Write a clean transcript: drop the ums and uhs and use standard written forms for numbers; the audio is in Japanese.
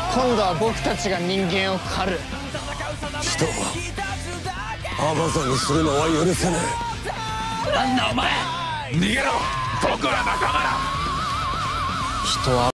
今度は僕たちが人間を狩る。 人をアバザにするのは許せねえ。 なんだお前、逃げろ、僕は仲間だ。 人は